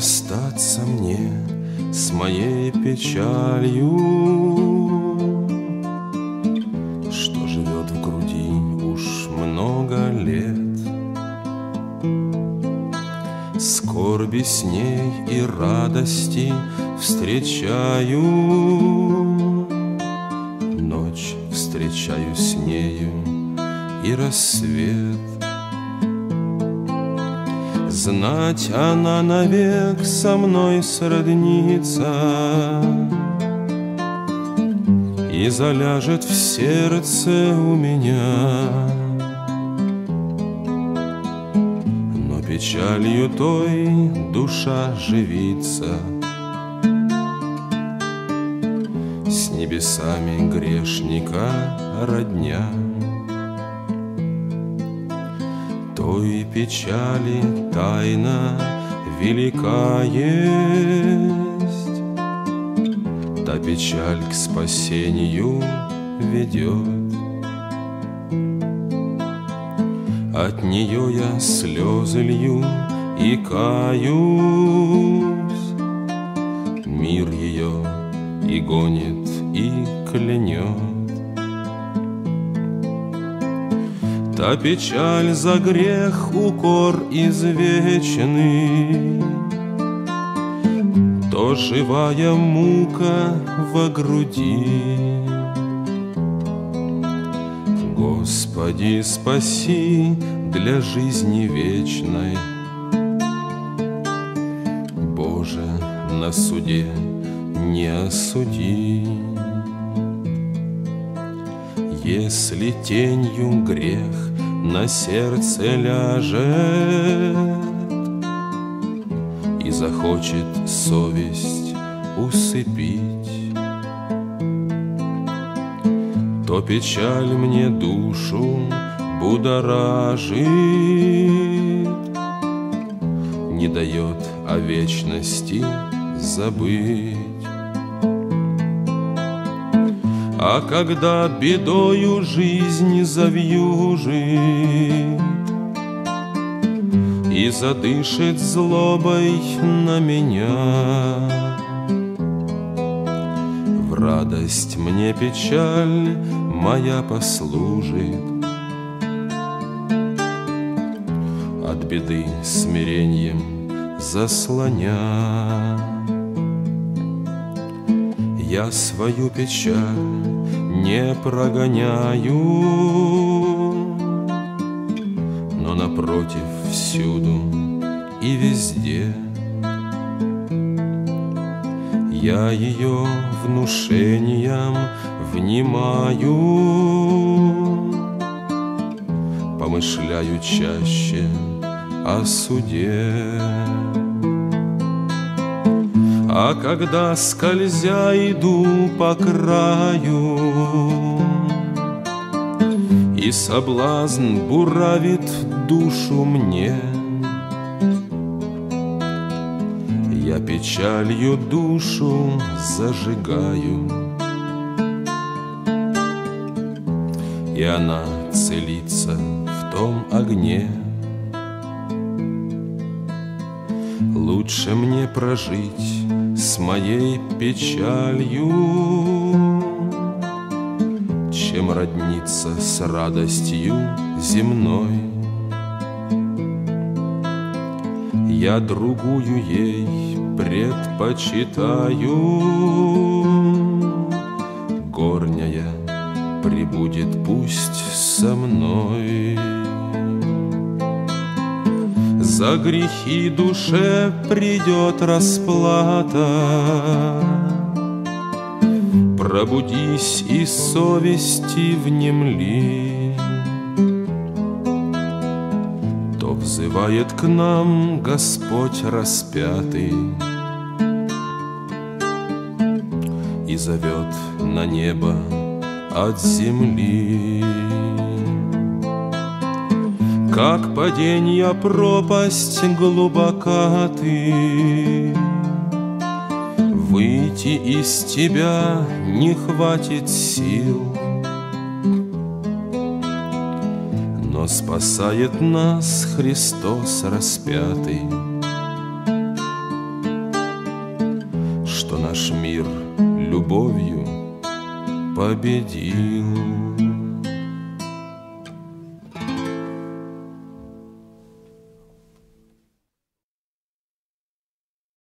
расстаться мне с моей печалью, что живет в груди уж много лет. Скорби с ней и радости встречаю, ночь встречаю с нею и рассвет. Знать, она навек со мной сроднится и заляжет в сердце у меня. Но печалью той душа живится, с небесами грешника родня. Той печали тайна велика есть, та печаль к спасению ведет. От нее я слезы лью и каюсь, мир ее и гонит, и клянет. Та печаль за грех укор извечный, то живая мука во груди. Господи, спаси для жизни вечной, Боже, на суде не осуди. Если тенью грех на сердце ляжет и захочет совесть усыпить, то печаль мне душу будоражит, не дает о вечности забыть. А когда бедою жизнь завьюжит и задышит злобой на меня, в радость мне печаль моя послужит, от беды смирением заслоня. Я свою печаль не прогоняю, но напротив всюду и везде я ее внушением внимаю, помышляю чаще о суде. А когда, скользя, иду по краю, и соблазн буравит душу мне, я печалью душу зажигаю, и она целится в том огне. Лучше мне прожить с моей печалью, чем родниться с радостью земной. Я другую ей предпочитаю, горняя прибудет пусть со мной. За грехи душе придет расплата, пробудись и совести внемли, то взывает к нам Господь распятый и зовет на небо от земли. Как паденья пропасть глубока ты, выйти из тебя не хватит сил, но спасает нас Христос распятый победил.